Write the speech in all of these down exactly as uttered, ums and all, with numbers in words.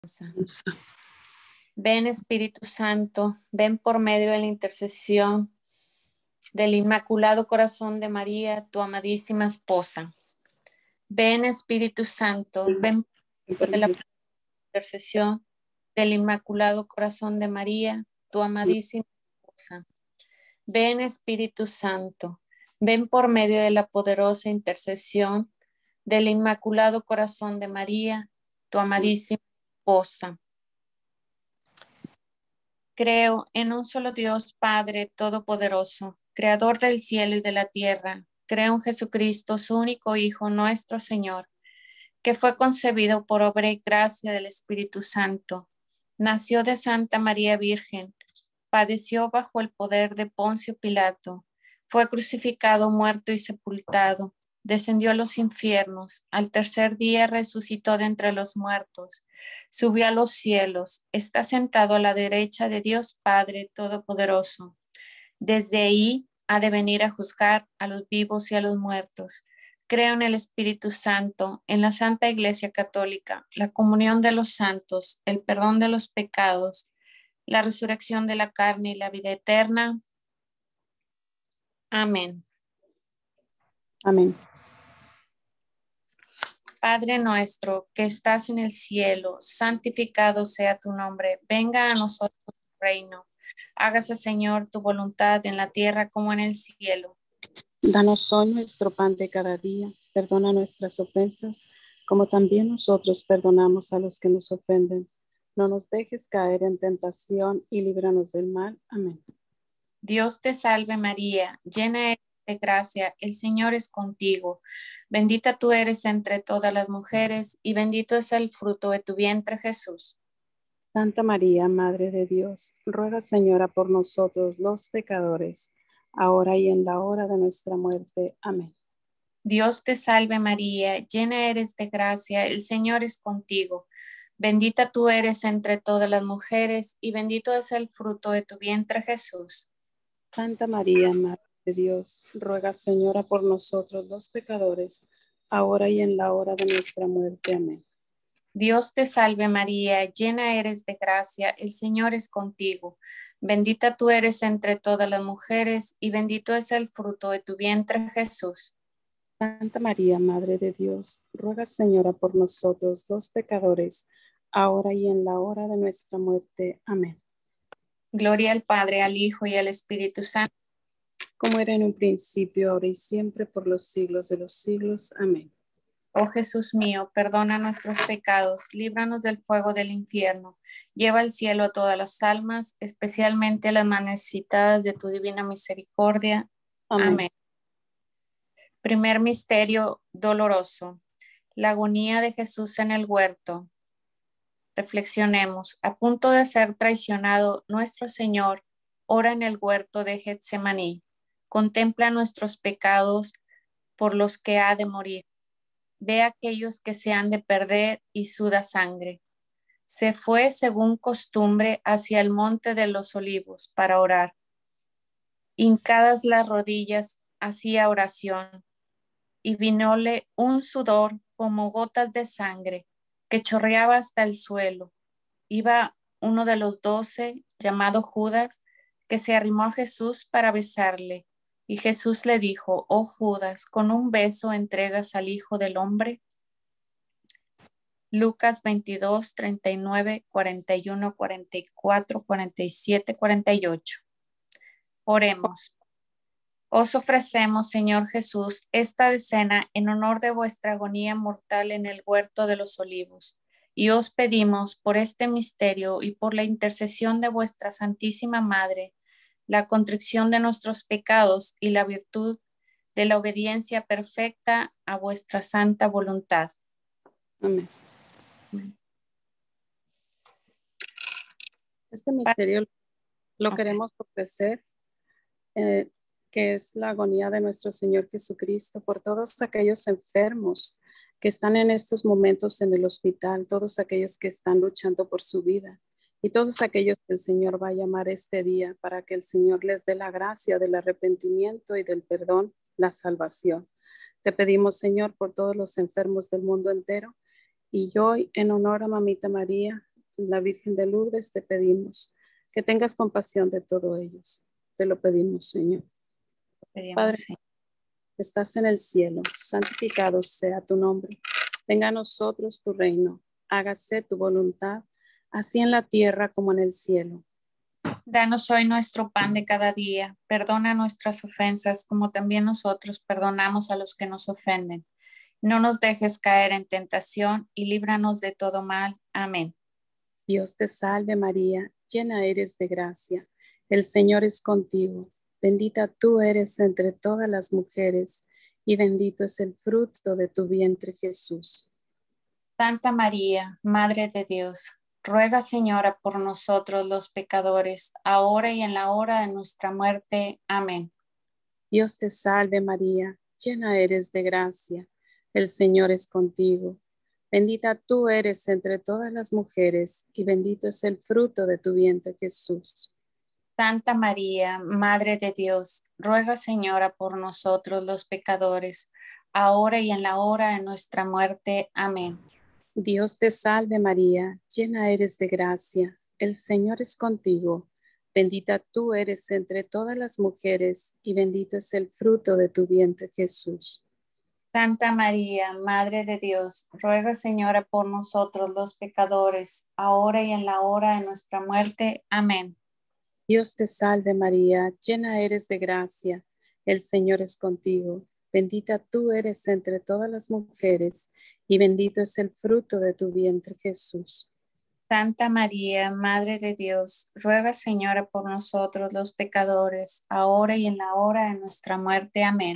Ven Espíritu Santo, ven por medio de la intercesión del Inmaculado Corazón de María, tu amadísima esposa. Ven Espíritu Santo, ven por medio de la intercesión del Inmaculado Corazón de María, tu amadísima esposa. Ven Espíritu Santo, ven por medio de la poderosa intercesión del Inmaculado Corazón de María, tu amadísima esposa. Creo en un solo Dios Padre Todopoderoso, Creador del cielo y de la tierra. Creo en Jesucristo, su único Hijo, nuestro Señor, que fue concebido por obra y gracia del Espíritu Santo. Nació de Santa María Virgen, padeció bajo el poder de Poncio Pilato, fue crucificado, muerto y sepultado, descendió a los infiernos, al tercer día resucitó de entre los muertos, subió a los cielos, está sentado a la derecha de Dios Padre Todopoderoso. Desde ahí ha de venir a juzgar a los vivos y a los muertos. Creo en el Espíritu Santo, en la Santa Iglesia Católica, la comunión de los santos, el perdón de los pecados, la resurrección de la carne y la vida eterna. Amén. Amén. Padre nuestro que estás en el cielo, santificado sea tu nombre. Venga a nosotros tu reino. Hágase, Señor, tu voluntad en la tierra como en el cielo. Danos hoy nuestro pan de cada día. Perdona nuestras ofensas, como también nosotros perdonamos a los que nos ofenden. No nos dejes caer en tentación y líbranos del mal. Amén. Dios te salve María, llena eres de gracia, el Señor es contigo. Bendita tú eres entre todas las mujeres y bendito es el fruto de tu vientre, Jesús. Santa María, Madre de Dios, ruega, Señora, por nosotros los pecadores, ahora y en la hora de nuestra muerte. Amén. Dios te salve María, llena eres de gracia, el Señor es contigo. Bendita tú eres entre todas las mujeres y bendito es el fruto de tu vientre, Jesús. Santa María, Madre de Dios, ruega, Señora, por nosotros los pecadores, ahora y en la hora de nuestra muerte. Amén. Dios te salve María, llena eres de gracia, el Señor es contigo. Bendita tú eres entre todas las mujeres y bendito es el fruto de tu vientre, Jesús. Santa María, Madre de Dios, ruega, Señora, por nosotros los pecadores, ahora y en la hora de nuestra muerte. Amén. Gloria al Padre, al Hijo y al Espíritu Santo. Como era en un principio, ahora y siempre, por los siglos de los siglos. Amén. Oh Jesús mío, perdona nuestros pecados, líbranos del fuego del infierno, lleva al cielo a todas las almas, especialmente a las más necesitadas de tu divina misericordia. Amén. Amén. Primer misterio doloroso, la agonía de Jesús en el huerto. Reflexionemos, a punto de ser traicionado, nuestro Señor ora en el huerto de Getsemaní, contempla nuestros pecados por los que ha de morir. Ve a aquellos que se han de perder y suda sangre. Se fue según costumbre hacia el monte de los olivos para orar. Hincadas las rodillas hacía oración y vinóle un sudor como gotas de sangre que chorreaba hasta el suelo. Iba uno de los doce, llamado Judas, que se arrimó a Jesús para besarle. Y Jesús le dijo, oh Judas, ¿con un beso entregas al Hijo del Hombre? Lucas veintidós, treinta y nueve, cuarenta y uno, cuarenta y cuatro, cuarenta y siete, cuarenta y ocho. Oremos. Os ofrecemos, Señor Jesús, esta decena en honor de vuestra agonía mortal en el huerto de los olivos. Y os pedimos por este misterio y por la intercesión de vuestra Santísima Madre, la contrición de nuestros pecados y la virtud de la obediencia perfecta a vuestra santa voluntad. Amén. Este misterio lo Okay. queremos ofrecer, eh, que es la agonía de nuestro Señor Jesucristo, por todos aquellos enfermos que están en estos momentos en el hospital, todos aquellos que están luchando por su vida y todos aquellos que el Señor va a llamar este día para que el Señor les dé la gracia del arrepentimiento y del perdón, la salvación. Te pedimos, Señor, por todos los enfermos del mundo entero, y yo, en honor a Mamita María, la Virgen de Lourdes, te pedimos que tengas compasión de todos ellos. Te lo pedimos, Señor. Pedimos, Padre, Señor. estás en el cielo, santificado sea tu nombre. Venga a nosotros tu reino, hágase tu voluntad, así en la tierra como en el cielo. Danos hoy nuestro pan de cada día. Perdona nuestras ofensas como también nosotros perdonamos a los que nos ofenden. No nos dejes caer en tentación y líbranos de todo mal. Amén. Dios te salve María, llena eres de gracia. El Señor es contigo. Bendita tú eres entre todas las mujeres y bendito es el fruto de tu vientre, Jesús. Santa María, Madre de Dios, ruega, Señora, por nosotros los pecadores, ahora y en la hora de nuestra muerte. Amén. Dios te salve María, llena eres de gracia. El Señor es contigo. Bendita tú eres entre todas las mujeres y bendito es el fruto de tu vientre, Jesús. Santa María, Madre de Dios, ruega, Señora, por nosotros los pecadores, ahora y en la hora de nuestra muerte. Amén. Dios te salve María, llena eres de gracia. El Señor es contigo. Bendita tú eres entre todas las mujeres y bendito es el fruto de tu vientre, Jesús. Santa María, Madre de Dios, ruega, Señora, por nosotros los pecadores, ahora y en la hora de nuestra muerte. Amén. Dios te salve María, llena eres de gracia. El Señor es contigo. Bendita tú eres entre todas las mujeres y bendito es el fruto de tu vientre, Jesús. Santa María, Madre de Dios, ruega, Señora, por nosotros los pecadores, ahora y en la hora de nuestra muerte. Amén.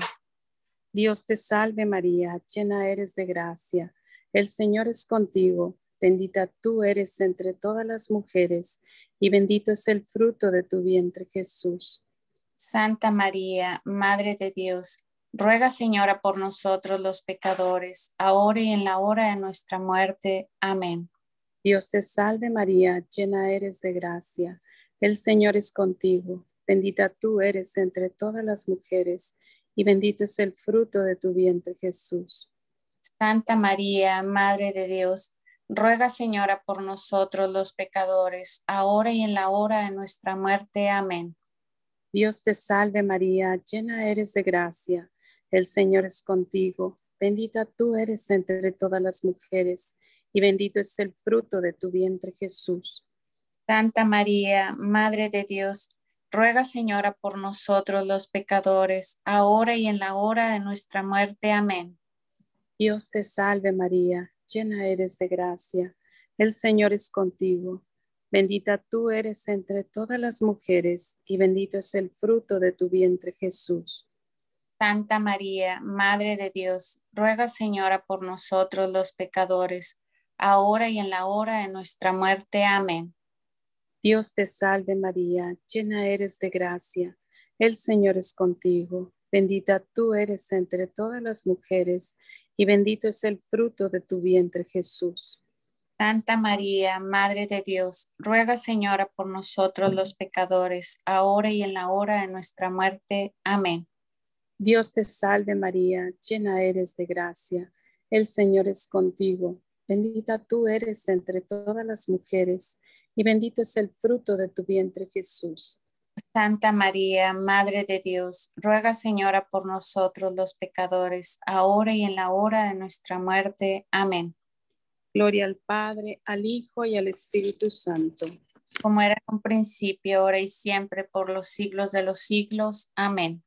Dios te salve María, llena eres de gracia. El Señor es contigo. Bendita tú eres entre todas las mujeres y bendito es el fruto de tu vientre, Jesús. Santa María, Madre de Dios, ruega, Señora, por nosotros los pecadores, ahora y en la hora de nuestra muerte. Amén. Dios te salve María, llena eres de gracia. El Señor es contigo. Bendita tú eres entre todas las mujeres y bendito es el fruto de tu vientre, Jesús. Santa María, Madre de Dios, ruega, Señora, por nosotros los pecadores, ahora y en la hora de nuestra muerte. Amén. Dios te salve María, llena eres de gracia. El Señor es contigo. Bendita tú eres entre todas las mujeres y bendito es el fruto de tu vientre, Jesús. Santa María, Madre de Dios, ruega, Señora, por nosotros los pecadores, ahora y en la hora de nuestra muerte. Amén. Dios te salve María, llena eres de gracia. El Señor es contigo. Bendita tú eres entre todas las mujeres y bendito es el fruto de tu vientre, Jesús. Santa María, Madre de Dios, ruega, Señora, por nosotros los pecadores, ahora y en la hora de nuestra muerte. Amén. Dios te salve María, llena eres de gracia. El Señor es contigo. Bendita tú eres entre todas las mujeres y bendito es el fruto de tu vientre, Jesús. Santa María, Madre de Dios, ruega, Señora, por nosotros los pecadores, ahora y en la hora de nuestra muerte. Amén. Dios te salve María, llena eres de gracia. El Señor es contigo. Bendita tú eres entre todas las mujeres y bendito es el fruto de tu vientre, Jesús. Santa María, Madre de Dios, ruega, Señora, por nosotros los pecadores, ahora y en la hora de nuestra muerte. Amén. Gloria al Padre, al Hijo y al Espíritu Santo. Como era en un principio, ahora y siempre, por los siglos de los siglos. Amén.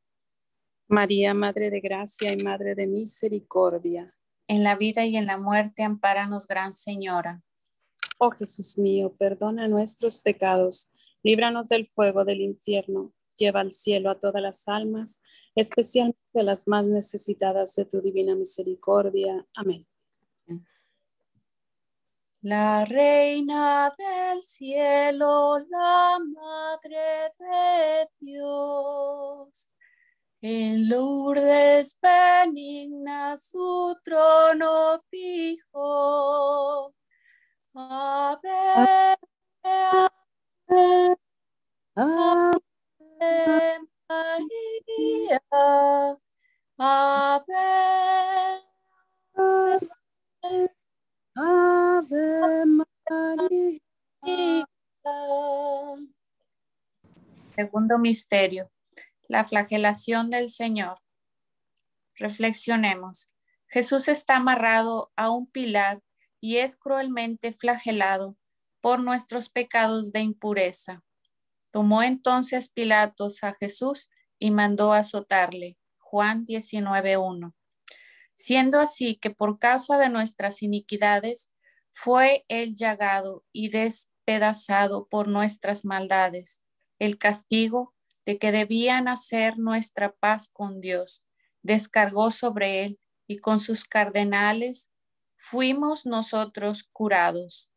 María, Madre de Gracia y Madre de Misericordia. En la vida y en la muerte, ampáranos, Gran Señora. Oh Jesús mío, perdona nuestros pecados, líbranos del fuego del infierno, lleva al cielo a todas las almas, especialmente a las más necesitadas de tu divina misericordia. Amén. La Reina del Cielo, la Madre de Dios, en Lourdes benigna su trono fijo. Ave, ave, ave María, ave, ave, Ave María. Segundo misterio, la flagelación del Señor. Reflexionemos. Jesús está amarrado a un pilar y es cruelmente flagelado por nuestros pecados de impureza. Tomó entonces Pilatos a Jesús y mandó azotarle. Juan diecinueve uno. Siendo así que por causa de nuestras iniquidades fue él llagado y despedazado por nuestras maldades. El castigo de que debía nacer nuestra paz con Dios descargó sobre él y con sus cardenales fuimos nosotros curados.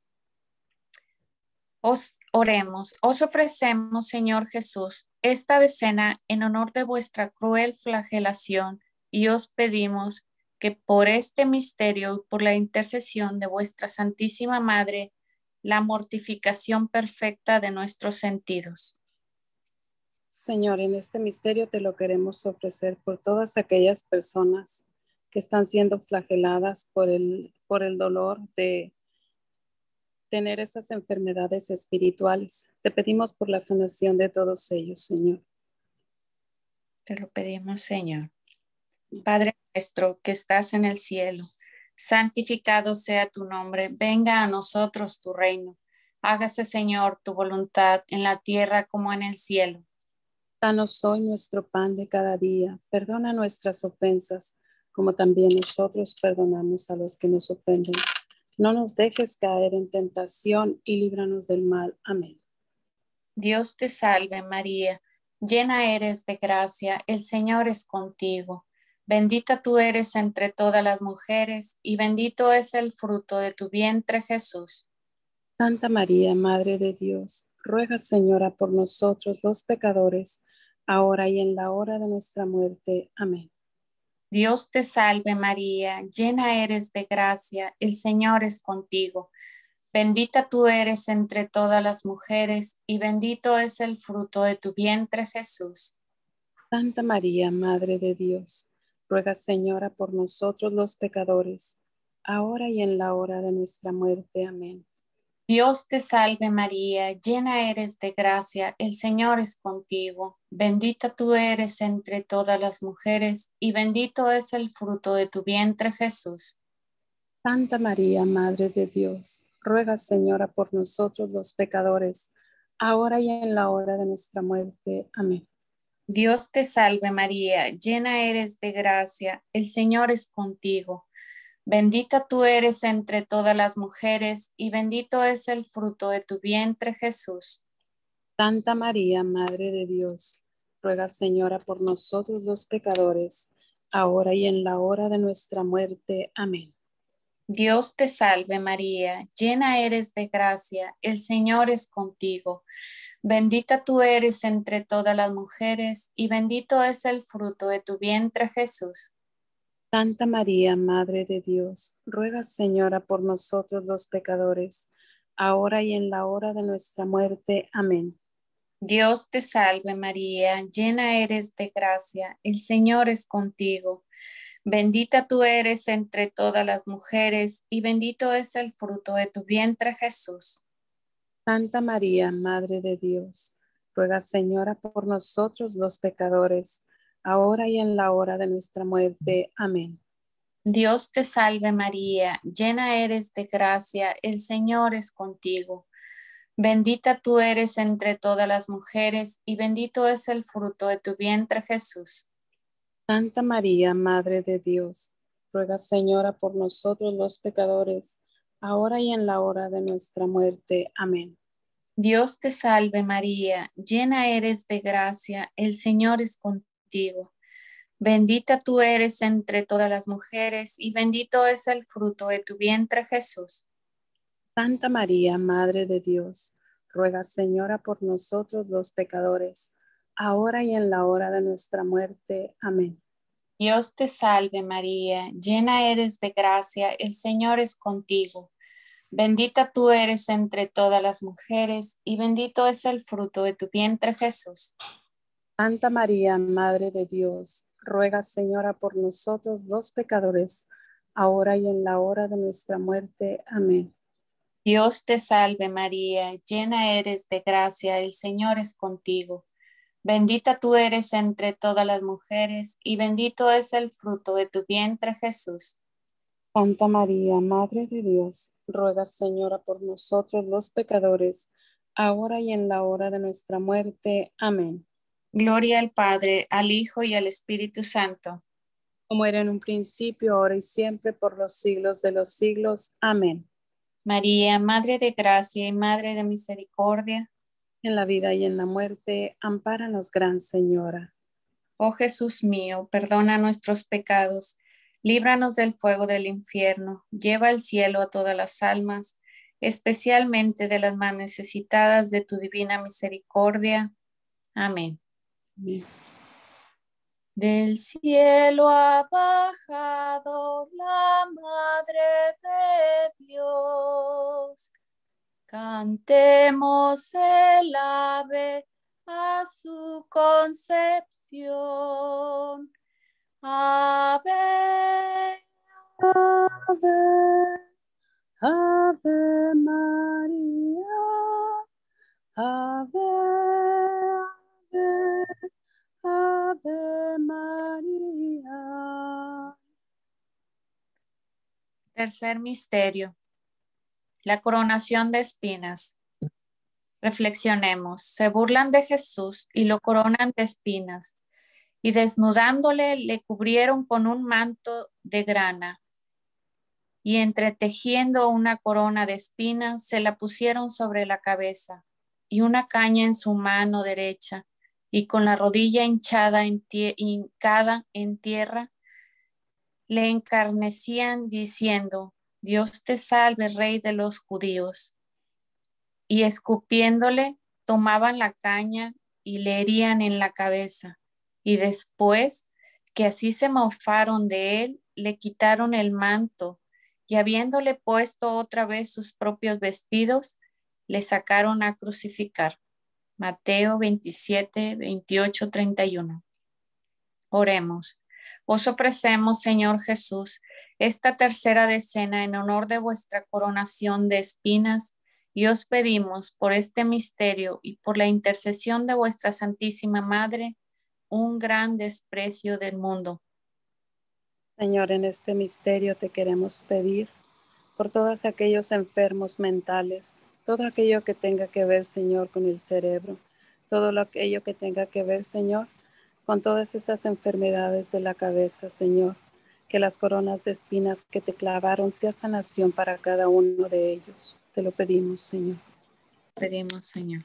Os oremos, os ofrecemos, Señor Jesús, esta decena en honor de vuestra cruel flagelación y os pedimos que por este misterio y por la intercesión de vuestra Santísima Madre, la mortificación perfecta de nuestros sentidos. Señor, en este misterio te lo queremos ofrecer por todas aquellas personas que están siendo flageladas por el, por el dolor de tener esas enfermedades espirituales. Te pedimos por la sanación de todos ellos, Señor. Te lo pedimos, Señor. Padre nuestro que estás en el cielo, santificado sea tu nombre. Venga a nosotros tu reino. Hágase, Señor, tu voluntad en la tierra como en el cielo. Danos hoy nuestro pan de cada día. Perdona nuestras ofensas, como también nosotros perdonamos a los que nos ofenden. No nos dejes caer en tentación y líbranos del mal. Amén. Dios te salve, María, llena eres de gracia, el Señor es contigo. Bendita tú eres entre todas las mujeres y bendito es el fruto de tu vientre, Jesús. Santa María, Madre de Dios, ruega, Señora, por nosotros los pecadores, ahora y en la hora de nuestra muerte. Amén. Dios te salve, María, llena eres de gracia, el Señor es contigo. Bendita tú eres entre todas las mujeres y bendito es el fruto de tu vientre, Jesús. Santa María, Madre de Dios, ruega, Señora, por nosotros los pecadores, ahora y en la hora de nuestra muerte. Amén. Dios te salve, María, llena eres de gracia, el Señor es contigo. Bendita tú eres entre todas las mujeres y bendito es el fruto de tu vientre, Jesús. Santa María, Madre de Dios, ruega, Señora, por nosotros los pecadores, ahora y en la hora de nuestra muerte. Amén. Dios te salve, María, llena eres de gracia, el Señor es contigo. Bendita tú eres entre todas las mujeres y bendito es el fruto de tu vientre, Jesús. Santa María, Madre de Dios, ruega, Señora, por nosotros los pecadores, ahora y en la hora de nuestra muerte. Amén. Dios te salve, María, llena eres de gracia, el Señor es contigo. Bendita tú eres entre todas las mujeres y bendito es el fruto de tu vientre, Jesús. Santa María, Madre de Dios, ruega, Señora, por nosotros los pecadores, ahora y en la hora de nuestra muerte. Amén. Dios te salve, María, llena eres de gracia, el Señor es contigo. Bendita tú eres entre todas las mujeres y bendito es el fruto de tu vientre, Jesús. Santa María, Madre de Dios, ruega, Señora, por nosotros los pecadores, ahora y en la hora de nuestra muerte. Amén. Dios te salve, María, llena eres de gracia, el Señor es contigo. Bendita tú eres entre todas las mujeres y bendito es el fruto de tu vientre, Jesús. Santa María, Madre de Dios, ruega, Señora, por nosotros los pecadores, ahora y en la hora de nuestra muerte. Amén. Dios te salve, María, llena eres de gracia, el Señor es contigo. Bendita tú eres entre todas las mujeres y bendito es el fruto de tu vientre, Jesús. Santa María, Madre de Dios, ruega, Señora, por nosotros los pecadores, ahora y en la hora de nuestra muerte. Amén. Dios te salve, María, llena eres de gracia, el Señor es contigo. Bendita tú eres entre todas las mujeres y bendito es el fruto de tu vientre, Jesús. Santa María, Madre de Dios, ruega, Señora, por nosotros los pecadores, ahora y en la hora de nuestra muerte. Amén. Dios te salve María, llena eres de gracia, el Señor es contigo. Bendita tú eres entre todas las mujeres, y bendito es el fruto de tu vientre, Jesús. Santa María, Madre de Dios, ruega, Señora, por nosotros los pecadores, ahora y en la hora de nuestra muerte. Amén. Gloria al Padre, al Hijo y al Espíritu Santo. Como era en un principio, ahora y siempre, por los siglos de los siglos. Amén. María, Madre de Gracia y Madre de Misericordia. En la vida y en la muerte, ampáranos, Gran Señora. Oh Jesús mío, perdona nuestros pecados, líbranos del fuego del infierno, lleva al cielo a todas las almas, especialmente de las más necesitadas de tu divina misericordia. Amén. Amén. Del cielo ha bajado la Madre de Dios. Cantemos el ave a su concepción. Ave, Ave, Ave María, Ave, Ave, Ave María. tercer misterio, la coronación de espinas. Reflexionemos, se burlan de Jesús y lo coronan de espinas, y desnudándole le cubrieron con un manto de grana, y entretejiendo una corona de espinas se la pusieron sobre la cabeza, y una caña en su mano derecha, y con la rodilla hinchada en tie- hincada en tierra, le encarnecían diciendo, Dios te salve, Rey de los judíos. Y escupiéndole, tomaban la caña y le herían en la cabeza. Y después, que así se mofaron de él, le quitaron el manto, y habiéndole puesto otra vez sus propios vestidos, le sacaron a crucificar. Mateo veintisiete, veintiocho, treinta y uno. Oremos. Os ofrecemos, Señor Jesús, esta tercera decena en honor de vuestra coronación de espinas, y os pedimos por este misterio y por la intercesión de vuestra Santísima Madre, un gran desprecio del mundo. Señor, en este misterio te queremos pedir por todos aquellos enfermos mentales, todo aquello que tenga que ver, Señor, con el cerebro, todo lo aquello que tenga que ver, Señor, con todas esas enfermedades de la cabeza, Señor, que las coronas de espinas que te clavaron sea sanación para cada uno de ellos. Te lo pedimos, Señor. Pedimos, Señor.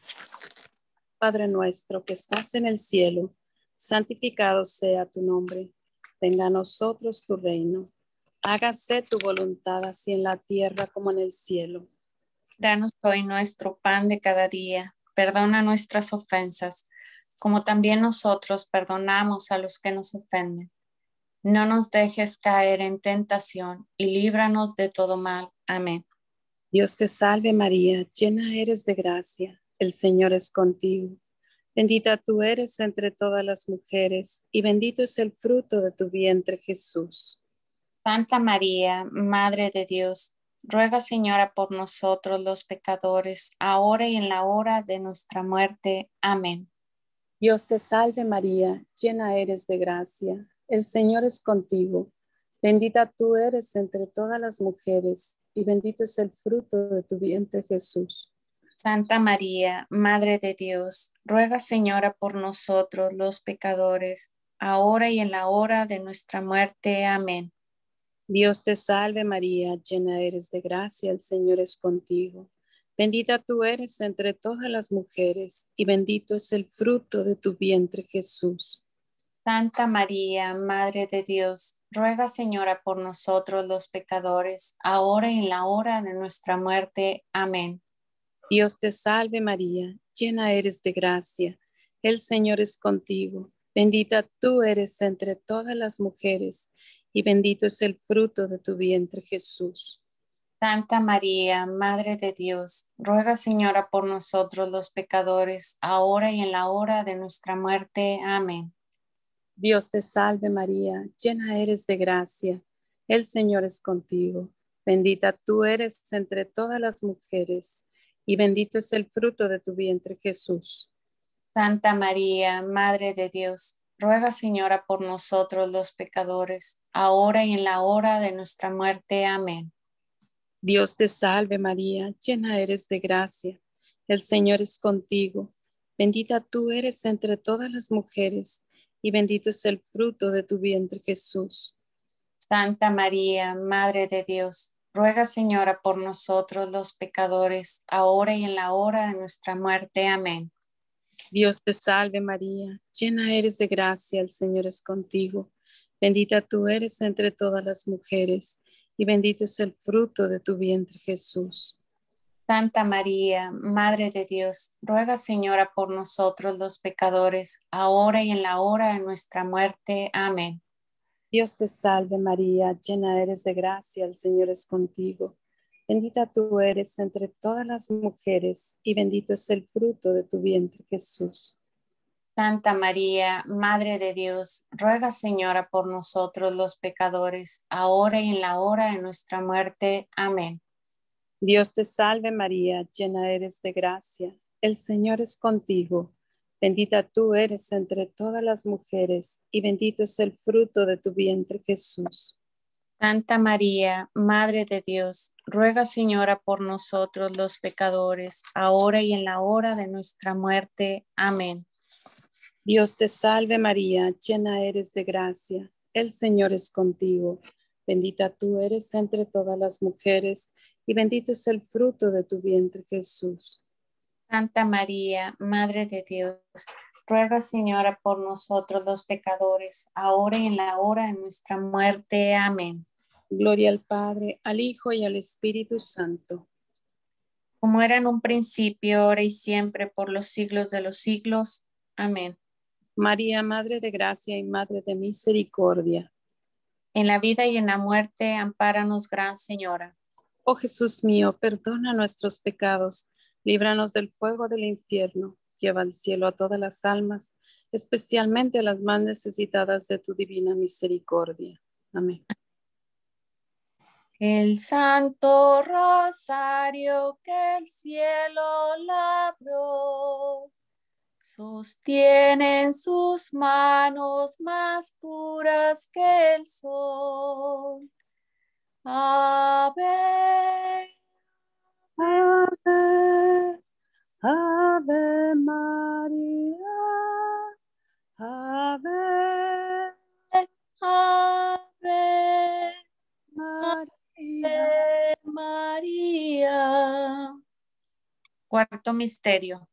Padre nuestro que estás en el cielo, santificado sea tu nombre. Venga a nosotros tu reino. Hágase tu voluntad así en la tierra como en el cielo. Danos hoy nuestro pan de cada día. Perdona nuestras ofensas, como también nosotros perdonamos a los que nos ofenden. No nos dejes caer en tentación y líbranos de todo mal. Amén. Dios te salve María, llena eres de gracia. El Señor es contigo. Bendita tú eres entre todas las mujeres y bendito es el fruto de tu vientre, Jesús. Santa María, Madre de Dios, ruega, Señora, por nosotros los pecadores, ahora y en la hora de nuestra muerte. Amén. Dios te salve María, llena eres de gracia. El Señor es contigo. Bendita tú eres entre todas las mujeres y bendito es el fruto de tu vientre, Jesús. Santa María, Madre de Dios, ruega, Señora, por nosotros los pecadores, ahora y en la hora de nuestra muerte. Amén. Dios te salve María, llena eres de gracia, el Señor es contigo. Bendita tú eres entre todas las mujeres y bendito es el fruto de tu vientre, Jesús. Santa María, Madre de Dios, ruega, Señora, por nosotros los pecadores, ahora y en la hora de nuestra muerte. Amén. Dios te salve María, llena eres de gracia, el Señor es contigo. Bendita tú eres entre todas las mujeres y bendito es el fruto de tu vientre, Jesús. Santa María, Madre de Dios, ruega, Señora, por nosotros los pecadores, ahora y en la hora de nuestra muerte. Amén. Dios te salve María, llena eres de gracia, el Señor es contigo. Bendita tú eres entre todas las mujeres, y bendito es el fruto de tu vientre, Jesús. Santa María, Madre de Dios, ruega, Señora, por nosotros los pecadores, ahora y en la hora de nuestra muerte. Amén. Dios te salve María, llena eres de gracia. El Señor es contigo. Bendita tú eres entre todas las mujeres, y bendito es el fruto de tu vientre, Jesús. Santa María, Madre de Dios, ruega, Señora, por nosotros los pecadores, ahora y en la hora de nuestra muerte. Amén. Dios te salve María, llena eres de gracia, el Señor es contigo. Bendita tú eres entre todas las mujeres, y bendito es el fruto de tu vientre, Jesús. Santa María, Madre de Dios, ruega, Señora, por nosotros los pecadores, ahora y en la hora de nuestra muerte. Amén. Dios te salve María, llena eres de gracia, el Señor es contigo. Bendita tú eres entre todas las mujeres, y bendito es el fruto de tu vientre, Jesús. Santa María, Madre de Dios, ruega, Señora, por nosotros los pecadores, ahora y en la hora de nuestra muerte. Amén. Dios te salve María, llena eres de gracia, el Señor es contigo. Bendita tú eres entre todas las mujeres, y bendito es el fruto de tu vientre, Jesús. Santa María, Madre de Dios, ruega, Señora, por nosotros los pecadores, ahora y en la hora de nuestra muerte. Amén. Dios te salve María, llena eres de gracia, el Señor es contigo. Bendita tú eres entre todas las mujeres, y bendito es el fruto de tu vientre, Jesús. Santa María, Madre de Dios, ruega, Señora, por nosotros los pecadores, ahora y en la hora de nuestra muerte. Amén. Gloria al Padre, al Hijo y al Espíritu Santo. Como era en un principio, ahora y siempre, por los siglos de los siglos. Amén. María, Madre de Gracia y Madre de Misericordia. En la vida y en la muerte, ampáranos, Gran Señora. Oh Jesús mío, perdona nuestros pecados, líbranos del fuego del infierno, lleva al cielo a todas las almas, especialmente a las más necesitadas de tu divina misericordia. Amén. El Santo Rosario que el cielo labró, sostiene en sus manos más puras que el sol. Ave, Ave, Ave María, Ave, Ave, María. Ave María. Cuarto misterio.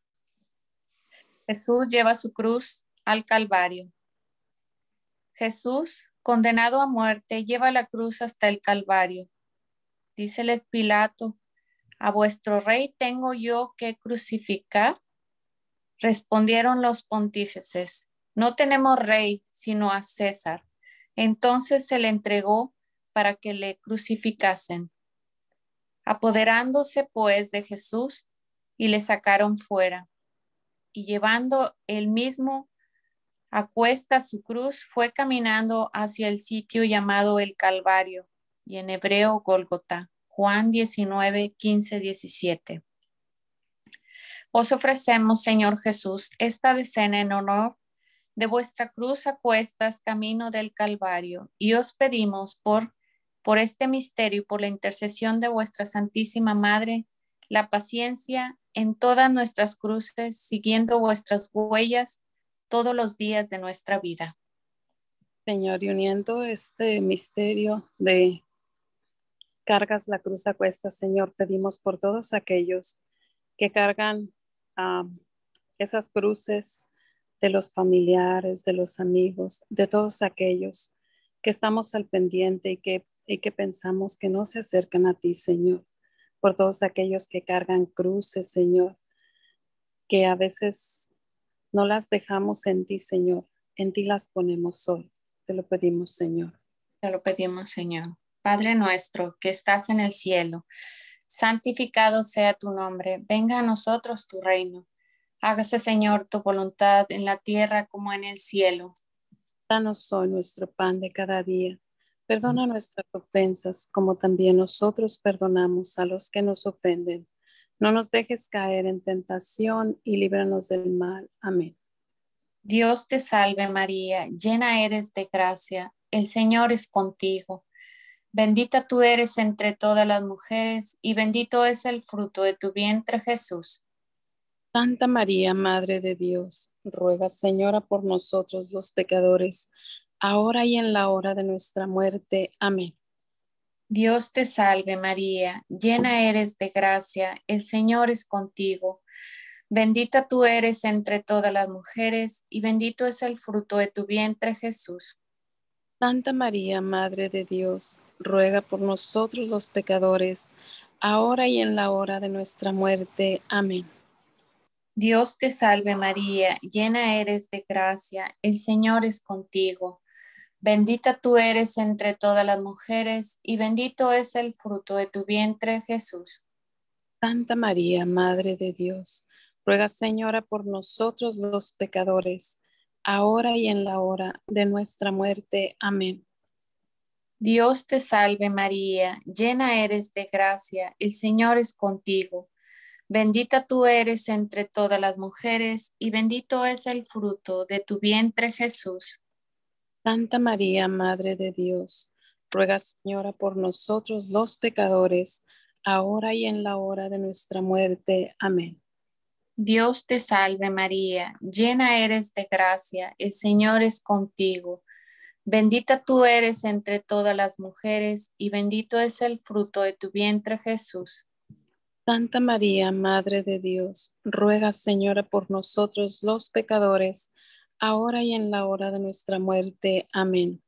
Jesús lleva su cruz al Calvario. Jesús, condenado a muerte, lleva la cruz hasta el Calvario. Díceles Pilato: ¿a vuestro rey tengo yo que crucificar? Respondieron los pontífices: no tenemos rey sino a César. Entonces se le entregó para que le crucificasen. Apoderándose pues de Jesús, y le sacaron fuera, y llevando él mismo a cuesta su cruz, fue caminando hacia el sitio llamado el Calvario, y en hebreo Gólgota. Juan diecinueve, quince, diecisiete. Os ofrecemos, Señor Jesús, esta decena en honor de vuestra cruz a cuestas, camino del Calvario, y os pedimos por, por este misterio y por la intercesión de vuestra Santísima Madre, la paciencia en todas nuestras cruces, siguiendo vuestras huellas todos los días de nuestra vida. Señor, y uniendo este misterio de cargas la cruz a cuestas, Señor, pedimos por todos aquellos que cargan um, esas cruces de los familiares, de los amigos, de todos aquellos que estamos al pendiente y que, y que pensamos que no se acercan a ti, Señor. Por todos aquellos que cargan cruces, Señor, que a veces no las dejamos en ti, Señor. En ti las ponemos hoy. Te lo pedimos, Señor. Te lo pedimos, Señor. Padre nuestro que estás en el cielo, santificado sea tu nombre. Venga a nosotros tu reino. Hágase, Señor, tu voluntad en la tierra como en el cielo. Danos hoy nuestro pan de cada día. Perdona nuestras ofensas, como también nosotros perdonamos a los que nos ofenden. No nos dejes caer en tentación y líbranos del mal. Amén. Dios te salve María, llena eres de gracia, el Señor es contigo. Bendita tú eres entre todas las mujeres y bendito es el fruto de tu vientre Jesús. Santa María, Madre de Dios, ruega, Señora, por nosotros los pecadores, ahora y en la hora de nuestra muerte. Amén. Dios te salve María, llena eres de gracia, el Señor es contigo. Bendita tú eres entre todas las mujeres y bendito es el fruto de tu vientre Jesús. Santa María, Madre de Dios, ruega por nosotros los pecadores, ahora y en la hora de nuestra muerte. Amén. Dios te salve María, llena eres de gracia, el Señor es contigo. Bendita tú eres entre todas las mujeres y bendito es el fruto de tu vientre Jesús. Santa María, Madre de Dios, ruega, Señora, por nosotros los pecadores, ahora y en la hora de nuestra muerte. Amén. Dios te salve María, llena eres de gracia, el Señor es contigo. Bendita tú eres entre todas las mujeres y bendito es el fruto de tu vientre Jesús. Santa María, Madre de Dios, ruega, Señora, por nosotros los pecadores, ahora y en la hora de nuestra muerte. Amén. Dios te salve María, llena eres de gracia, el Señor es contigo. Bendita tú eres entre todas las mujeres y bendito es el fruto de tu vientre Jesús. Santa María, Madre de Dios, ruega, Señora, por nosotros los pecadores, ahora y en la hora de nuestra muerte. Amén.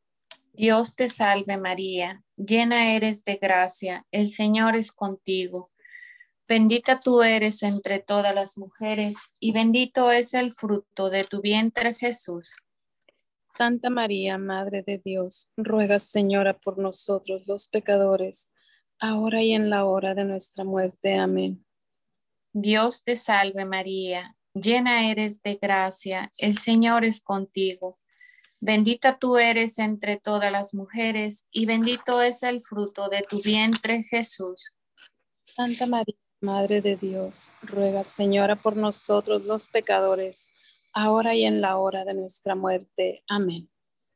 Dios te salve María, llena eres de gracia, el Señor es contigo. Bendita tú eres entre todas las mujeres y bendito es el fruto de tu vientre Jesús. Santa María, Madre de Dios, ruega, Señora, por nosotros los pecadores, ahora y en la hora de nuestra muerte. Amén. Dios te salve María, llena eres de gracia, el Señor es contigo. Bendita tú eres entre todas las mujeres y bendito es el fruto de tu vientre Jesús. Santa María, Madre de Dios, ruega, Señora, por nosotros los pecadores, ahora y en la hora de nuestra muerte. Amén.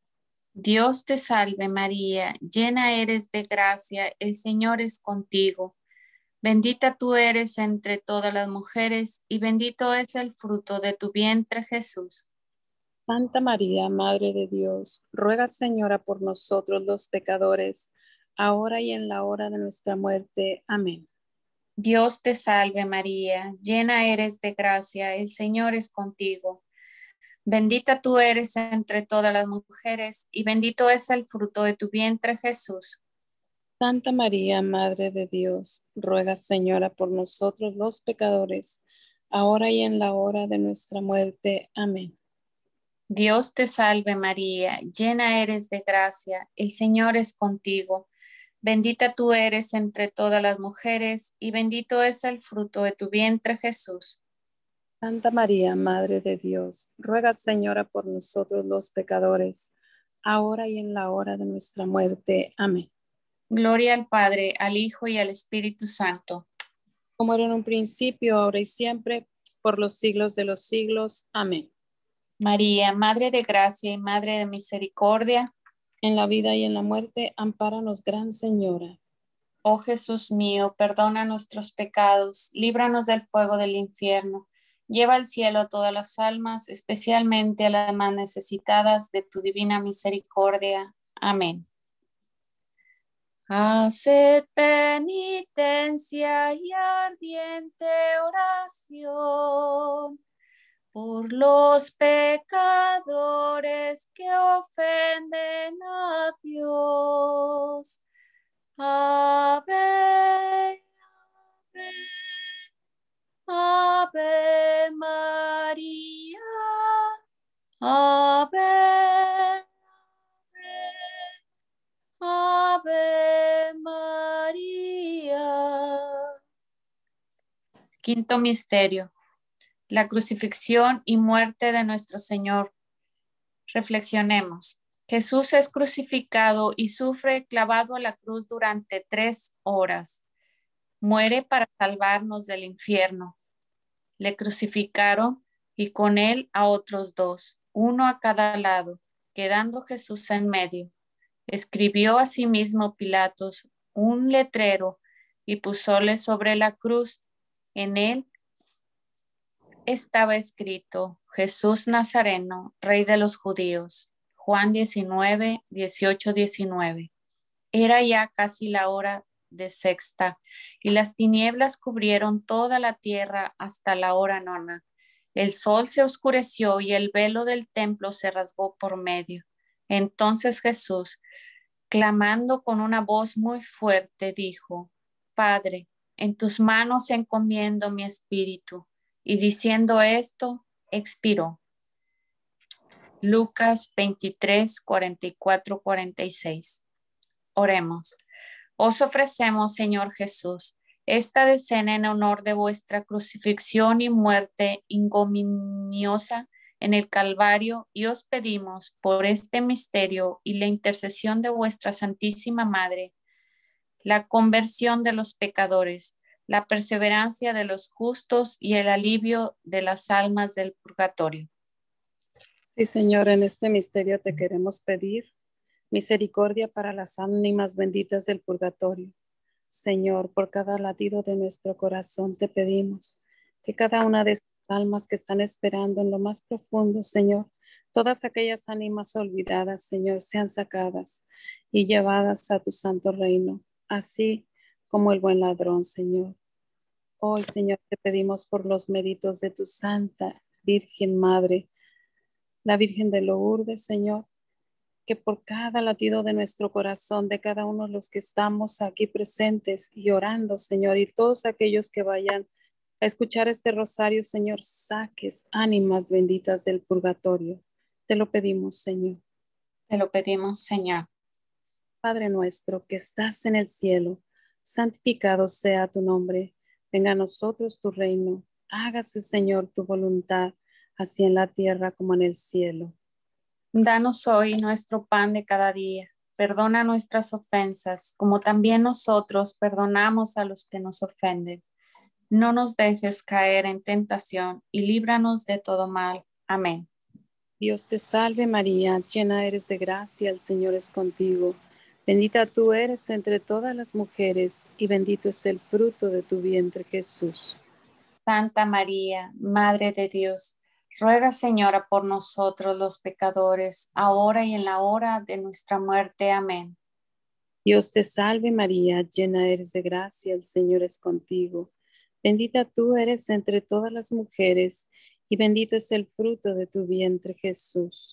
Dios te salve María, llena eres de gracia, el Señor es contigo. Bendita tú eres entre todas las mujeres y bendito es el fruto de tu vientre Jesús. Santa María, Madre de Dios, ruega, Señora, por nosotros los pecadores, ahora y en la hora de nuestra muerte. Amén. Dios te salve María, llena eres de gracia, el Señor es contigo. Bendita tú eres entre todas las mujeres y bendito es el fruto de tu vientre Jesús. Santa María, Madre de Dios, ruega, Señora, por nosotros los pecadores, ahora y en la hora de nuestra muerte. Amén. Dios te salve María, llena eres de gracia, el Señor es contigo. Bendita tú eres entre todas las mujeres y bendito es el fruto de tu vientre Jesús. Santa María, Madre de Dios, ruega, Señora, por nosotros los pecadores, ahora y en la hora de nuestra muerte. Amén. Gloria al Padre, al Hijo y al Espíritu Santo. Como era en un principio, ahora y siempre, por los siglos de los siglos. Amén. María, Madre de Gracia y Madre de Misericordia. En la vida y en la muerte, ampáranos, Gran Señora. Oh Jesús mío, perdona nuestros pecados, líbranos del fuego del infierno, lleva al cielo a todas las almas, especialmente a las más necesitadas de tu divina misericordia. Amén. Haced penitencia y ardiente oración por los pecadores que ofenden a Dios. Ave, Ave, Ave María, Ave, Ave María. Quinto misterio: la crucifixión y muerte de nuestro Señor. Reflexionemos. Jesús es crucificado y sufre clavado a la cruz durante tres horas. Muere para salvarnos del infierno. Le crucificaron y con él a otros dos, uno a cada lado, quedando Jesús en medio. Escribió asimismo Pilatos un letrero y pusóle sobre la cruz. En él estaba escrito: Jesús Nazareno, Rey de los Judíos. Juan diecinueve, dieciocho, diecinueve. Era ya casi la hora de sexta, y las tinieblas cubrieron toda la tierra hasta la hora nona. El sol se oscureció y el velo del templo se rasgó por medio. Entonces Jesús, clamando con una voz muy fuerte, dijo: Padre, en tus manos encomiendo mi espíritu. Y diciendo esto, expiró. Lucas veintitrés, cuarenta y cuatro, cuarenta y seis. Oremos. Os ofrecemos, Señor Jesús, esta decena en honor de vuestra crucifixión y muerte ignominiosa en el Calvario, y os pedimos por este misterio y la intercesión de vuestra Santísima Madre, la conversión de los pecadores, la perseverancia de los justos y el alivio de las almas del purgatorio. Sí, Señor, en este misterio te queremos pedir misericordia para las ánimas benditas del purgatorio. Señor, por cada latido de nuestro corazón te pedimos que cada una de estas almas que están esperando en lo más profundo, Señor, todas aquellas ánimas olvidadas, Señor, sean sacadas y llevadas a tu santo reino, así como el buen ladrón, Señor. Hoy, Señor, te pedimos por los méritos de tu Santa Virgen Madre, la Virgen de Lourdes, Señor, que por cada latido de nuestro corazón, de cada uno de los que estamos aquí presentes y orando, Señor, y todos aquellos que vayan a escuchar este rosario, Señor, saques ánimas benditas del purgatorio. Te lo pedimos, Señor. Te lo pedimos, Señor. Padre nuestro que estás en el cielo, santificado sea tu nombre. Venga a nosotros tu reino. Hágase, Señor, tu voluntad, así en la tierra como en el cielo. Danos hoy nuestro pan de cada día. Perdona nuestras ofensas, como también nosotros perdonamos a los que nos ofenden. No nos dejes caer en tentación y líbranos de todo mal. Amén. Dios te salve María, llena eres de gracia, el Señor es contigo. Bendita tú eres entre todas las mujeres y bendito es el fruto de tu vientre, Jesús. Santa María, Madre de Dios, ruega, Señora, por nosotros los pecadores, ahora y en la hora de nuestra muerte. Amén. Dios te salve María, llena eres de gracia, el Señor es contigo. Bendita tú eres entre todas las mujeres y bendito es el fruto de tu vientre, Jesús.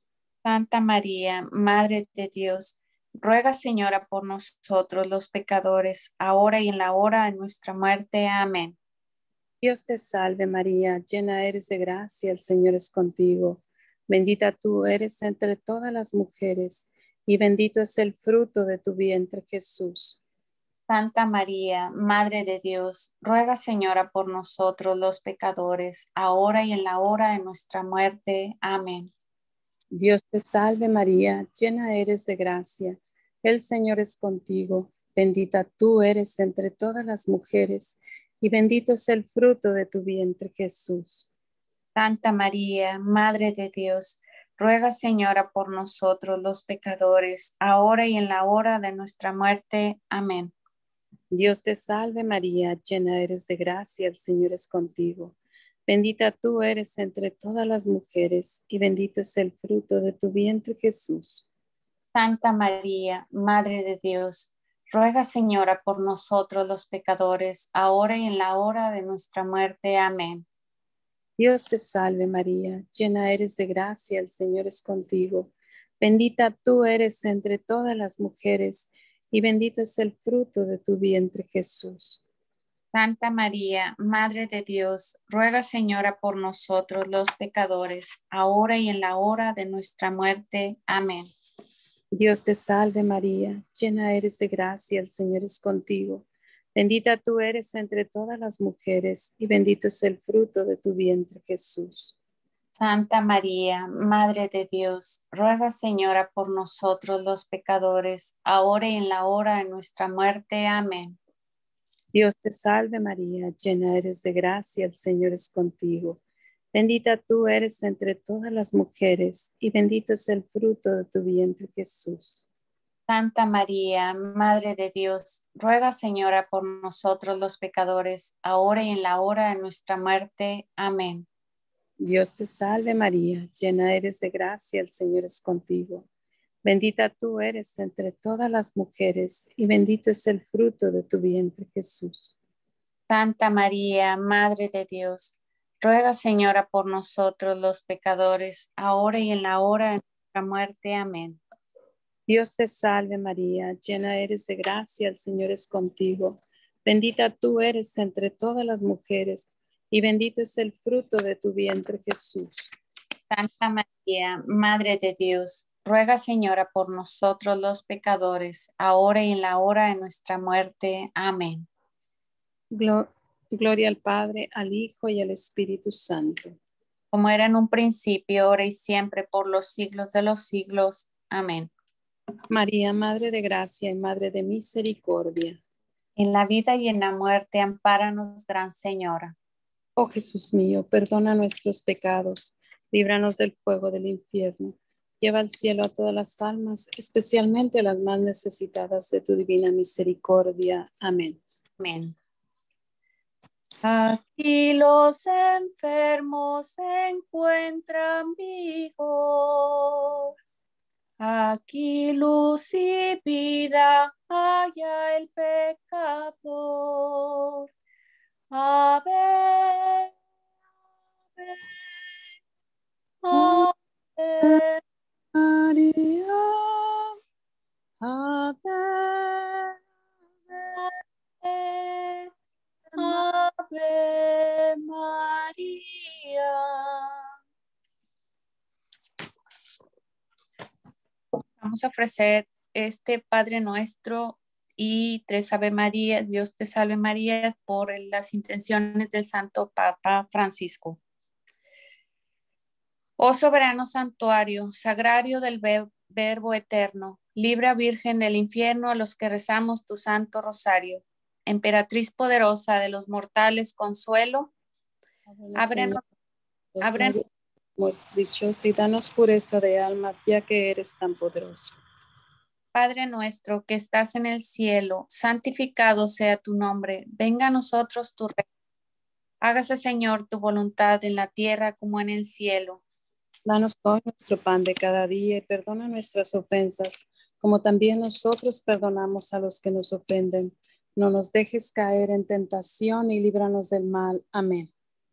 Santa María, Madre de Dios, ruega, Señora, por nosotros los pecadores, ahora y en la hora de nuestra muerte. Amén. Dios te salve María, llena eres de gracia, el Señor es contigo. Bendita tú eres entre todas las mujeres y bendito es el fruto de tu vientre, Jesús. Santa María, Madre de Dios, ruega, Señora, por nosotros los pecadores, ahora y en la hora de nuestra muerte. Amén. Dios te salve María, llena eres de gracia, el Señor es contigo. Bendita tú eres entre todas las mujeres y bendito es el fruto de tu vientre, Jesús. Santa María, Madre de Dios, ruega, Señora, por nosotros los pecadores, ahora y en la hora de nuestra muerte. Amén. Dios te salve María, llena eres de gracia, el Señor es contigo. Bendita tú eres entre todas las mujeres y bendito es el fruto de tu vientre, Jesús. Santa María, Madre de Dios, ruega, Señora, por nosotros los pecadores, ahora y en la hora de nuestra muerte. Amén. Dios te salve María, llena eres de gracia, el Señor es contigo. Bendita tú eres entre todas las mujeres y bendito es el fruto de tu vientre, Jesús. Santa María, Madre de Dios, ruega, Señora, por nosotros los pecadores, ahora y en la hora de nuestra muerte. Amén. Dios te salve María, llena eres de gracia, el Señor es contigo. Bendita tú eres entre todas las mujeres y bendito es el fruto de tu vientre, Jesús. Santa María, Madre de Dios, ruega, Señora, por nosotros los pecadores, ahora y en la hora de nuestra muerte. Amén. Dios te salve María, llena eres de gracia, el Señor es contigo. Bendita tú eres entre todas las mujeres, y bendito es el fruto de tu vientre, Jesús. Santa María, Madre de Dios, ruega, Señora, por nosotros los pecadores, ahora y en la hora de nuestra muerte. Amén. Dios te salve María, llena eres de gracia, el Señor es contigo. Bendita tú eres entre todas las mujeres, y bendito es el fruto de tu vientre, Jesús. Santa María, Madre de Dios, ruega, Señora, por nosotros los pecadores, ahora y en la hora de nuestra muerte. Amén. Dios te salve María, llena eres de gracia, el Señor es contigo. Bendita tú eres entre todas las mujeres, y bendito es el fruto de tu vientre, Jesús. Santa María, Madre de Dios, ruega, Señora, por nosotros los pecadores, ahora y en la hora de nuestra muerte. Amén. Glo- Gloria al Padre, al Hijo y al Espíritu Santo. Como era en un principio, ahora y siempre, por los siglos de los siglos. Amén. María, Madre de Gracia y Madre de Misericordia. En la vida y en la muerte, ampáranos, Gran Señora. Oh Jesús mío, perdona nuestros pecados, líbranos del fuego del infierno, lleva al cielo a todas las almas, especialmente a las más necesitadas de tu divina misericordia. Amén. Amén. Aquí los enfermos se encuentran vivos. Aquí luz y vida haya el pecador. Ave, ave, ave. María, Ave, Ave, Ave María. Vamos a ofrecer este Padre Nuestro y tres Ave María, Dios te salve María, por las intenciones del Santo Papa Francisco. Oh soberano santuario, sagrario del Ver- Verbo eterno, libra Virgen del infierno a los que rezamos tu santo rosario. Emperatriz poderosa de los mortales, consuelo, ábrenos, ábrenos, dichosa y danos pureza de alma, ya que eres tan poderosa. Padre nuestro que estás en el cielo, santificado sea tu nombre, venga a nosotros tu reino. Hágase, Señor, tu voluntad en la tierra como en el cielo. Danos hoy nuestro pan de cada día y perdona nuestras ofensas, como también nosotros perdonamos a los que nos ofenden. No nos dejes caer en tentación y líbranos del mal. Amén.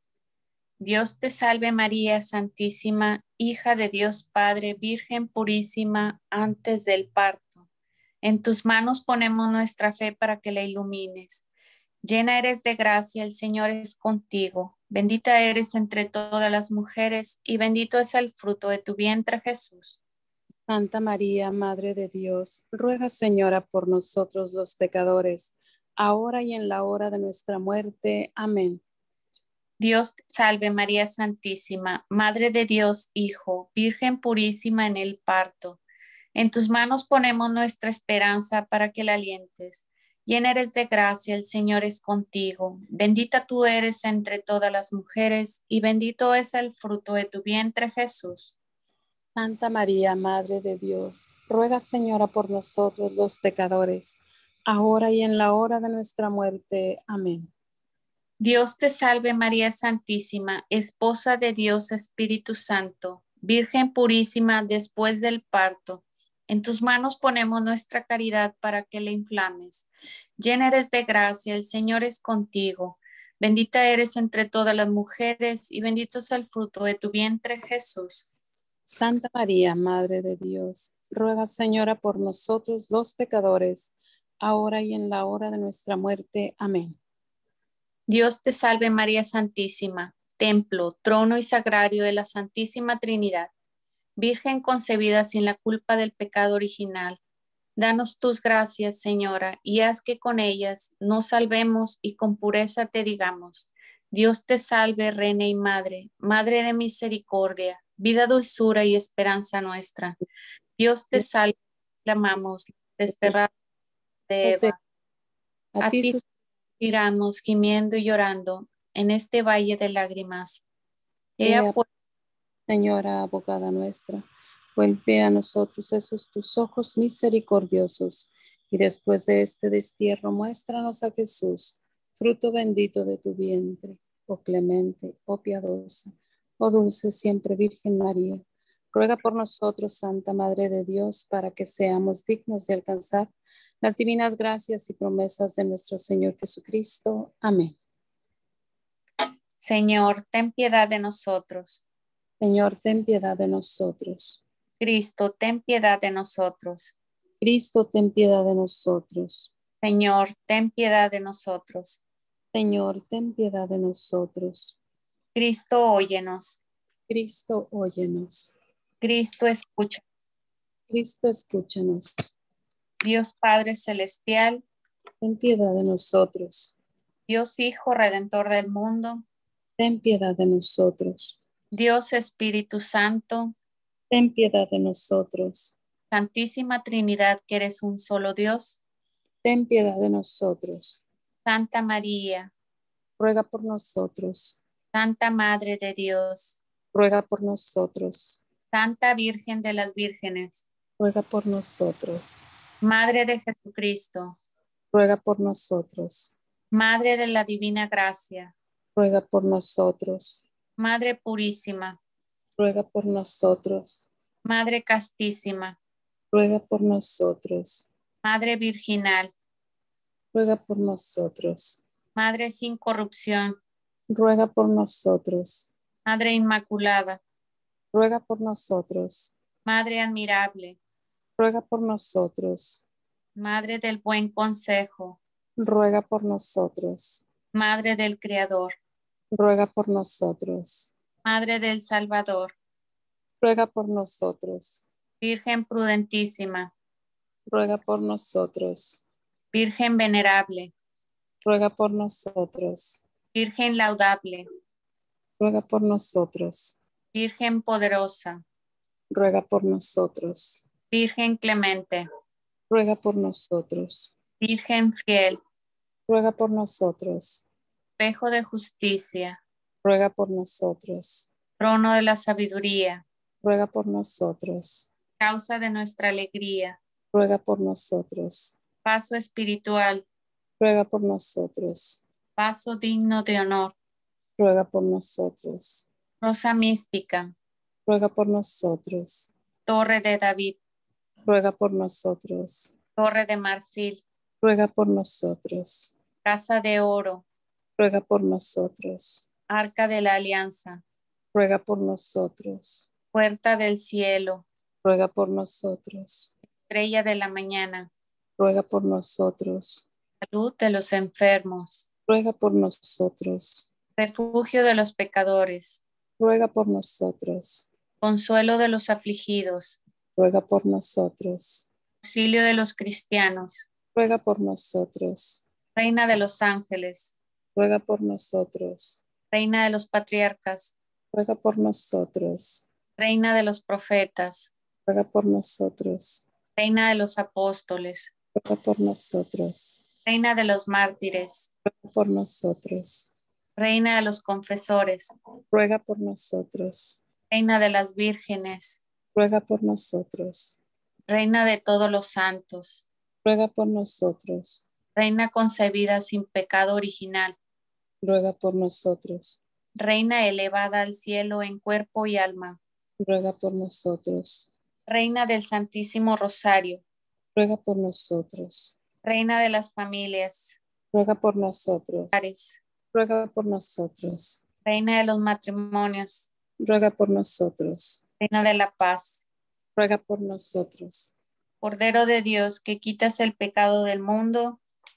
Dios te salve María Santísima, hija de Dios Padre, Virgen purísima antes del parto. En tus manos ponemos nuestra fe para que la ilumines. Llena eres de gracia, el Señor es contigo. Bendita eres entre todas las mujeres y bendito es el fruto de tu vientre, Jesús. Santa María, Madre de Dios, ruega, Señora, por nosotros los pecadores, ahora y en la hora de nuestra muerte. Amén. Dios te salve María Santísima, Madre de Dios Hijo, Virgen purísima en el parto. En tus manos ponemos nuestra esperanza para que la alientes. Llena eres de gracia, el Señor es contigo. Bendita tú eres entre todas las mujeres y bendito es el fruto de tu vientre, Jesús. Santa María, Madre de Dios, ruega, Señora, por nosotros los pecadores, ahora y en la hora de nuestra muerte. Amén. Dios te salve María Santísima, esposa de Dios Espíritu Santo, Virgen purísima después del parto. En tus manos ponemos nuestra caridad para que la inflames. Llena eres de gracia, el Señor es contigo. Bendita eres entre todas las mujeres y bendito es el fruto de tu vientre, Jesús. Santa María, Madre de Dios, ruega, Señora, por nosotros los pecadores, ahora y en la hora de nuestra muerte. Amén. Dios te salve María Santísima, templo, trono y sagrario de la Santísima Trinidad. Virgen concebida sin la culpa del pecado original, danos tus gracias, Señora, y haz que con ellas nos salvemos y con pureza te digamos, Dios te salve, Reina y Madre, Madre de misericordia, vida, dulzura y esperanza nuestra. Dios te salve, clamamos, desterrada de Eva. A A ti, ti sus- tiramos, gimiendo y llorando, en este valle de lágrimas. Ea Ea, pues, Señora, abogada nuestra, vuelve a nosotros esos tus ojos misericordiosos, y después de este destierro, muéstranos a Jesús, fruto bendito de tu vientre, oh clemente, oh piadosa, oh dulce siempre Virgen María. Ruega por nosotros, Santa Madre de Dios, para que seamos dignos de alcanzar las divinas gracias y promesas de nuestro Señor Jesucristo. Amén. Señor, ten piedad de nosotros. Señor, ten piedad de nosotros. Cristo, ten piedad de nosotros. Cristo, ten piedad de nosotros. Señor, ten piedad de nosotros. Señor, ten piedad de nosotros. Cristo, óyenos. Cristo, óyenos. Cristo, escucha. Cristo, escúchanos. Dios Padre Celestial, Ten piedad de nosotros. Dios Hijo Redentor del mundo, Ten piedad de nosotros. Dios Espíritu Santo, Ten piedad de nosotros. Santísima Trinidad, que eres un solo Dios, Ten piedad de nosotros. Santa María, Ruega por nosotros. Santa Madre de Dios, Ruega por nosotros. Santa Virgen de las Vírgenes, Ruega por nosotros. Madre de Jesucristo, Ruega por nosotros. Madre de la Divina Gracia, Ruega por nosotros. Madre Purísima, Ruega por nosotros. Madre Castísima, Ruega por nosotros. Madre Virginal, Ruega por nosotros. Madre sin corrupción, Ruega por nosotros. Madre Inmaculada, Ruega por nosotros. Madre admirable, Ruega por nosotros. Madre del buen consejo, Ruega por nosotros. Madre del Creador, Ruega por nosotros. Madre del Salvador, Ruega por nosotros. Virgen prudentísima, Ruega por nosotros. Virgen venerable, Ruega por nosotros. Virgen laudable, Ruega por nosotros. Virgen poderosa, Ruega por nosotros. Virgen clemente, Ruega por nosotros. Virgen fiel, Ruega por nosotros. espejo de justicia, Ruega por nosotros. trono de la sabiduría, Ruega por nosotros. causa de nuestra alegría, Ruega por nosotros. paso espiritual, Ruega por nosotros. paso digno de honor, Ruega por nosotros. rosa mística, Ruega por nosotros. torre de David, Ruega por nosotros. torre de marfil, Ruega por nosotros. casa de oro, Ruega por nosotros. arca de la alianza, Ruega por nosotros. puerta del cielo, Ruega por nosotros. estrella de la mañana, Ruega por nosotros. salud de los enfermos, Ruega por nosotros. refugio de los pecadores, Ruega por nosotros. consuelo de los afligidos, Ruega por nosotros. auxilio de los cristianos, Ruega por nosotros. reina de los ángeles, Ruega por nosotros. reina de los patriarcas, Ruega por nosotros. reina de los profetas, Ruega por nosotros. reina de los apóstoles, Ruega por nosotros. reina de los mártires, Ruega por nosotros. reina de los confesores, Ruega por nosotros. reina de las vírgenes, Ruega por nosotros. reina de todos los santos, Ruega por nosotros. reina concebida sin pecado original, Ruega por nosotros. reina elevada al cielo en cuerpo y alma, Ruega por nosotros. reina del Santísimo Rosario, Ruega por nosotros. reina de las familias, Ruega por nosotros. pares, Ruega por nosotros. reina de los matrimonios, Ruega por nosotros. reina de la paz, Ruega por nosotros. Cordero de Dios que quitas el pecado del mundo,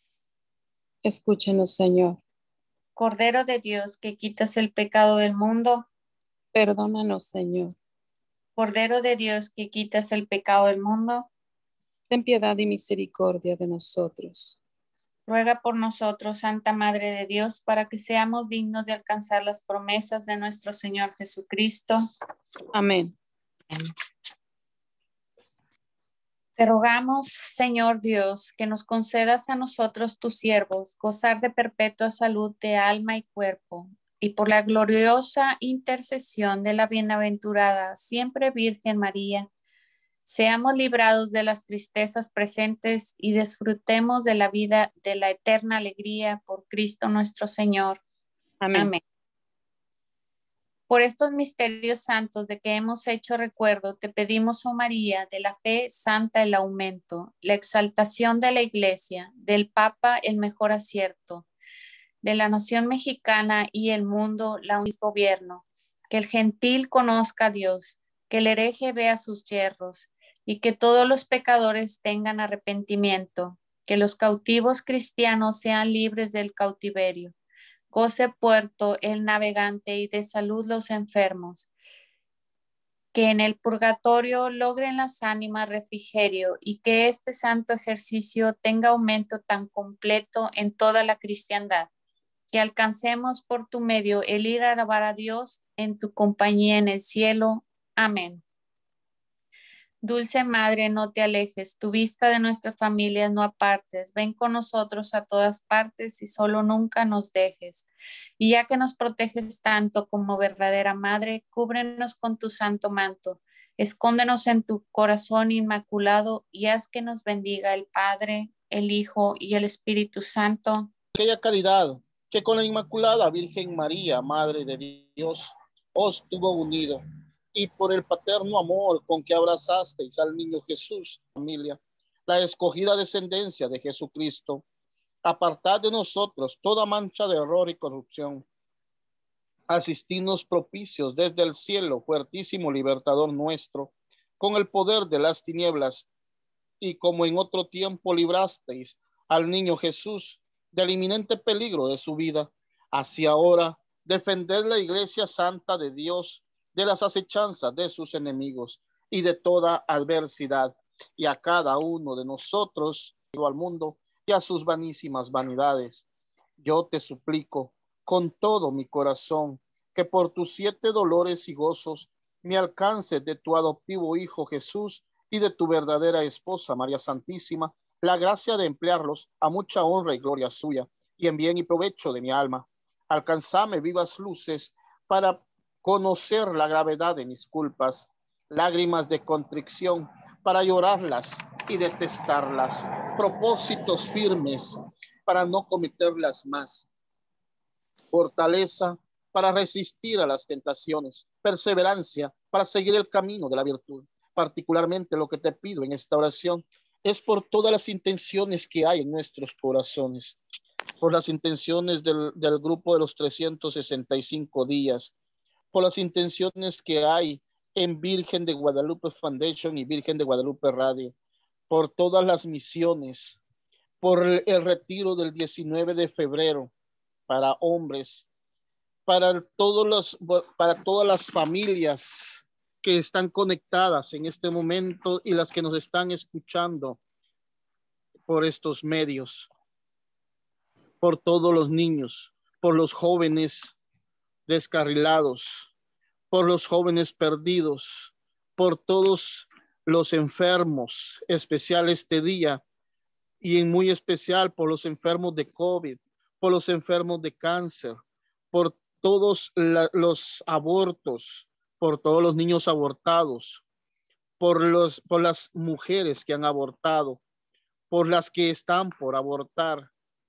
Escúchanos, Señor. Cordero de Dios que quitas el pecado del mundo, Perdónanos, Señor. Cordero de Dios que quitas el pecado del mundo, Ten piedad y misericordia de nosotros. Ruega por nosotros, Santa Madre de Dios, para que seamos dignos de alcanzar las promesas de nuestro Señor Jesucristo. Amén. Te rogamos, Señor Dios, que nos concedas a nosotros, tus siervos, gozar de perpetua salud de alma y cuerpo, y por la gloriosa intercesión de la bienaventurada siempre Virgen María, seamos librados de las tristezas presentes y disfrutemos de la vida, de la eterna alegría por Cristo nuestro Señor. Amén. Amén. Por estos misterios santos de que hemos hecho recuerdo, te pedimos, oh María, de la fe santa el aumento, la exaltación de la Iglesia, del Papa el mejor acierto, de la nación mexicana y el mundo la un gobierno, que el gentil conozca a Dios, que el hereje vea sus yerros, y que todos los pecadores tengan arrepentimiento, que los cautivos cristianos sean libres del cautiverio, goce puerto el navegante y de salud los enfermos, que en el purgatorio logren las ánimas refrigerio y que este santo ejercicio tenga aumento tan completo en toda la cristiandad, que alcancemos por tu medio el ir a alabar a Dios en tu compañía en el cielo. Amén. Dulce Madre, no te alejes, tu vista de nuestras familias no apartes, ven con nosotros a todas partes y solo nunca nos dejes. Y ya que nos proteges tanto como verdadera Madre, cúbrenos con tu santo manto, escóndenos en tu corazón inmaculado y haz que nos bendiga el Padre, el Hijo y el Espíritu Santo. Aquella caridad que con la Inmaculada Virgen María, Madre de Dios, os tuvo unido, y por el paterno amor con que abrazasteis al niño Jesús, familia, la escogida descendencia de Jesucristo, apartad de nosotros toda mancha de error y corrupción. Asistidnos propicios desde el cielo, fuertísimo libertador nuestro, con el poder de las tinieblas, y como en otro tiempo librasteis al niño Jesús del inminente peligro de su vida, así ahora defended la iglesia santa de Dios de las acechanzas de sus enemigos y de toda adversidad, y a cada uno de nosotros, al mundo y a sus vanísimas vanidades. Yo te suplico con todo mi corazón que por tus siete dolores y gozos me alcances de tu adoptivo Hijo Jesús y de tu verdadera esposa María Santísima la gracia de emplearlos a mucha honra y gloria suya, y en bien y provecho de mi alma. Alcanzame vivas luces para conocer la gravedad de mis culpas, lágrimas de contrición para llorarlas y detestarlas, propósitos firmes para no cometerlas más, fortaleza para resistir a las tentaciones, perseverancia para seguir el camino de la virtud. Particularmente lo que te pido en esta oración es por todas las intenciones que hay en nuestros corazones, por las intenciones del, del grupo de los trescientos sesenta y cinco días, por las intenciones que hay en Virgen de Guadalupe Foundation y Virgen de Guadalupe Radio, por todas las misiones, por el, el retiro del diecinueve de febrero para hombres, para, todos los, para todas las familias que están conectadas en este momento y las que nos están escuchando por estos medios, por todos los niños, por los jóvenes descarrilados, por los jóvenes perdidos, por todos los enfermos, especial este día, y en muy especial por los enfermos de COVID, por los enfermos de cáncer, por todos la, los abortos, por todos los niños abortados, por, los, por las mujeres que han abortado, por las que están por abortar,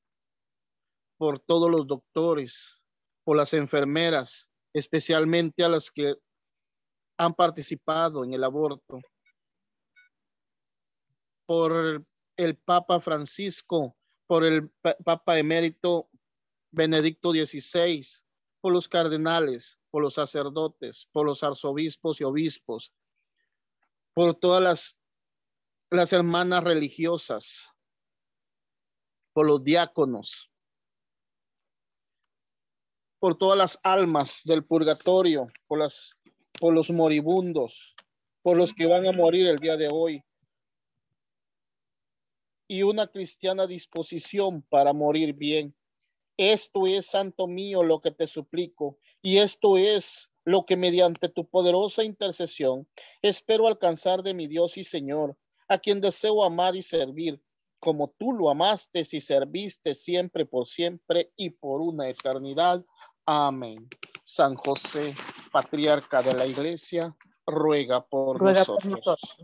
por todos los doctores, por las enfermeras, especialmente a las que han participado en el aborto, por el Papa Francisco, por el Papa Emérito Benedicto dieciséis, por los cardenales, por los sacerdotes, por los arzobispos y obispos, por todas las, las hermanas religiosas, por los diáconos, por todas las almas del purgatorio, por, las, por los moribundos, por los que van a morir el día de hoy, y una cristiana disposición para morir bien. Esto es, Santo mío, lo que te suplico, y esto es lo que mediante tu poderosa intercesión espero alcanzar de mi Dios y Señor, a quien deseo amar y servir, como tú lo amaste y serviste siempre, por siempre y por una eternidad. Amén. San José, patriarca de la Iglesia, ruega por Ruega nosotros. por nosotros.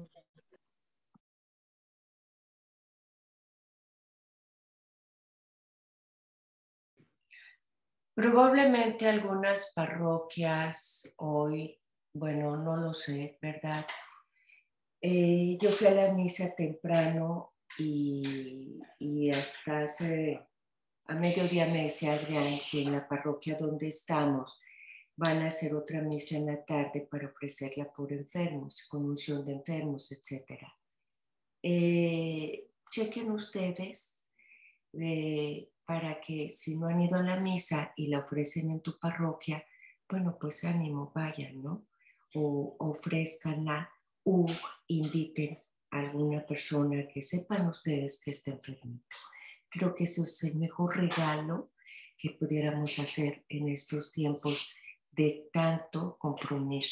Probablemente algunas parroquias hoy, bueno, no lo sé, ¿verdad? Eh, yo fui a la misa temprano y, y hasta hace, a mediodía me decía Adrián que en la parroquia donde estamos van a hacer otra misa en la tarde para ofrecerla por enfermos, con unción de enfermos, etcétera. Eh, chequen ustedes eh, para que si no han ido a la misa y la ofrecen en tu parroquia, bueno, pues ánimo, vayan, ¿no? O ofrezcanla o inviten a alguna persona que sepan ustedes que está enfermito. Creo que eso es el mejor regalo que pudiéramos hacer en estos tiempos de tanto compromiso